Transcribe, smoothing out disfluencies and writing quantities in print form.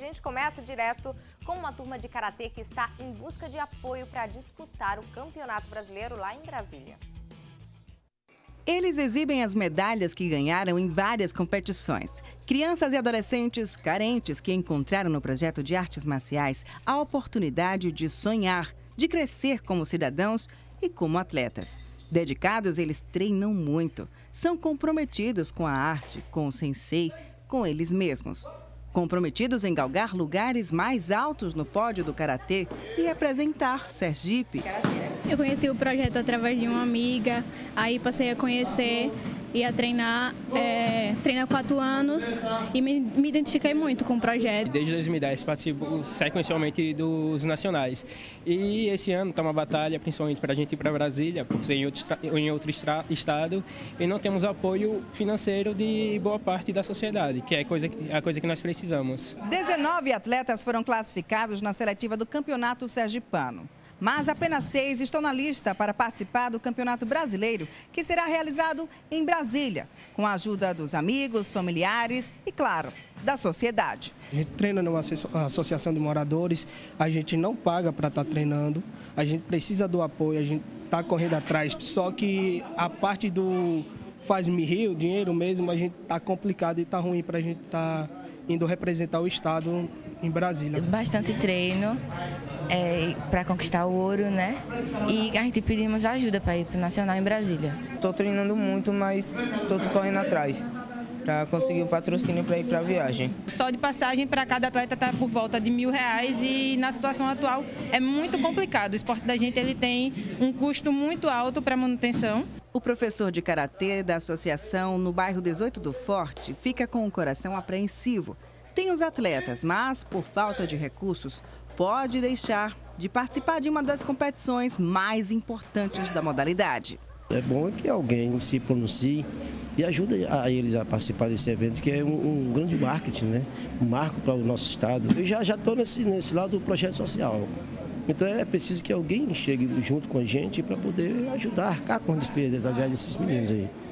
gente começa direto com uma turma de karatê que está em busca de apoio para disputar o Campeonato Brasileiro lá em Brasília. Eles exibem as medalhas que ganharam em várias competições. Crianças e adolescentes carentes que encontraram no projeto de artes marciais a oportunidade de sonhar, de crescer como cidadãos e como atletas. Dedicados, eles treinam muito. São comprometidos com a arte, com o sensei, com eles mesmos. Comprometidos em galgar lugares mais altos no pódio do karatê e representar Sergipe. Eu conheci o projeto através de uma amiga, aí passei a conhecer e a treinar, treino há 4 anos e me identifiquei muito com o projeto. Desde 2010 participo sequencialmente dos nacionais e esse ano está uma batalha principalmente para a gente ir para Brasília, por ser em outro estado e não temos apoio financeiro de boa parte da sociedade, que é a coisa que nós precisamos. 19 atletas foram classificados na seletiva do Campeonato Sergipano. Mas apenas 6 estão na lista para participar do Campeonato Brasileiro, que será realizado em Brasília, com a ajuda dos amigos, familiares e, claro, da sociedade. A gente treina numa associação de moradores, a gente não paga para estar treinando, a gente precisa do apoio, a gente está correndo atrás, só que a parte do faz-me rir, o dinheiro mesmo, a gente está complicado e está ruim para a gente estar indo representar o estado em Brasília. Bastante treino para conquistar o ouro, né? E a gente pedimos ajuda para ir para o Nacional em Brasília. Estou treinando muito, mas estou correndo atrás para conseguir o patrocínio para ir para a viagem. Só de passagem para cada atleta está por volta de R$1.000 e na situação atual é muito complicado. O esporte da gente ele tem um custo muito alto para manutenção. O professor de karatê da associação no bairro 18 do Forte fica com o coração apreensivo. Tem os atletas, mas por falta de recursos pode deixar de participar de uma das competições mais importantes da modalidade. É bom que alguém se pronuncie e ajude a eles a participar desse evento, que é um grande marketing, né? Um marco para o nosso estado. Eu já estou nesse lado do projeto social. Então é preciso que alguém chegue junto com a gente para poder ajudar a arcar com as despesas da viagem desses meninos aí.